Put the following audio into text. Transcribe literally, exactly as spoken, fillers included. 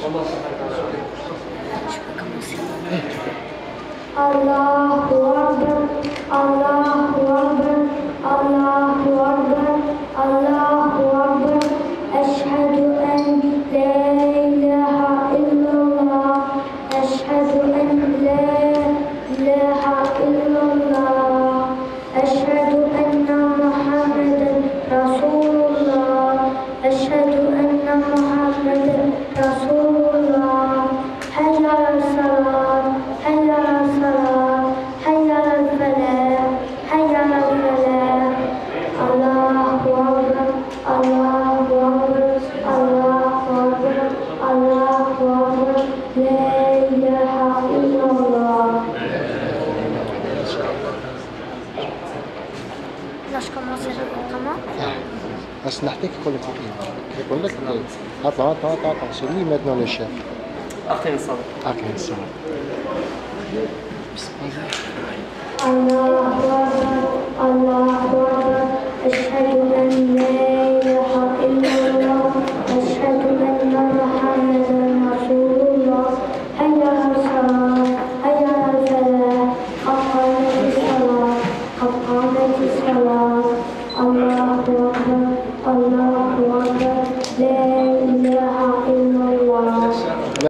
Allahu Akbar, Allahu Akbar, Allahu Akbar, Allahu Akbar. Eşhedü en la ilahe illallah, eşhedü en la ilahe illallah, eşhedü enne Muhammeden Resulullah, eşhedü enne Muhammeden Resulullah. Hayya salat, hayya salat, hayya felah, hayya felah. Allahu Akbar, Allahu Akbar, Allahu Akbar, Allahu Akbar. La ilahe illallah. Nós começamos comment? بس نحكي كل تقييم يقول لك اطلع اطلع اطلع اطلع سوري maintenant le chef أقيم الصلاة أقيم الصلاة الله أكبر الله أكبر أشهد أن لا إله إلا الله أشهد أن محمدا رسول الله حي على الصلاة حي على الفلاح قد قامت الصلاة قد قامت الصلاة الله أكبر الله